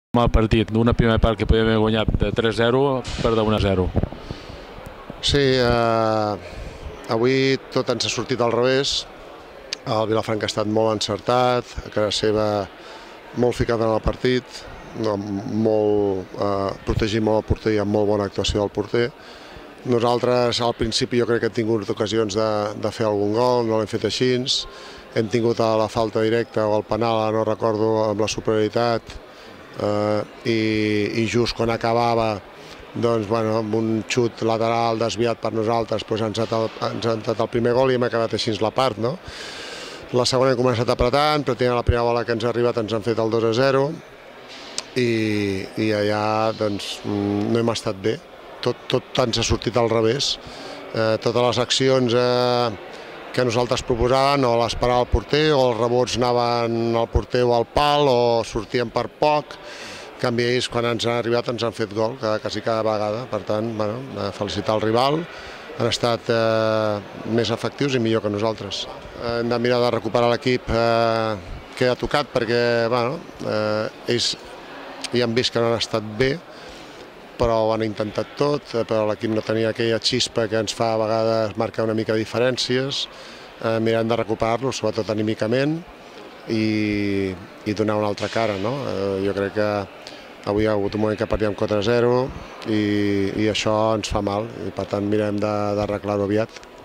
Mal partit, una primera part que podíem haver guanyat de 3-0 per de 1-0. Sí, avui tot ens ha sortit al revés. El Vilafranca ha estat molt encertat, a casa seva molt ficat en el partit, protegir molt el porter i amb molt bona actuació del porter. Nosaltres al principi jo crec que hem tingut ocasions de fer algun gol, no l'hem fet així. Hem tingut la falta directa o el penal, no recordo, amb la superioritat, i just quan acabava, doncs, bueno, amb un xut lateral desviat per nosaltres, doncs ens ha entrat el primer gol i hem acabat així la part, no? La segona hem començat apretant, però la primera bola que ens ha arribat ens han fet el 2-0 i allà doncs, no hem estat bé. Tot ens ha sortit al revés. Totes les accions que nosaltres proposàvem o les parava el porter o els rebots anaven al porter o al pal o sortien per poc. En canvi, ells quan ens han arribat ens han fet gol, quasi cada vegada. Per tant, bueno, felicitar el rival. Han estat més efectius i millor que nosaltres. Hem de mirar de recuperar l'equip que ha tocat perquè ells ja han vist que no han estat bé, però ho han intentat tot, però l'equip no tenia aquella xispa que ens fa a vegades marcar una mica de diferències. Mirem de recuperar-lo, sobretot anímicament, i donar una altra cara, no? Jo crec que avui hi ha hagut un moment que perdíem 4-0 i això ens fa mal, i per tant mirem d'arreglar-ho aviat.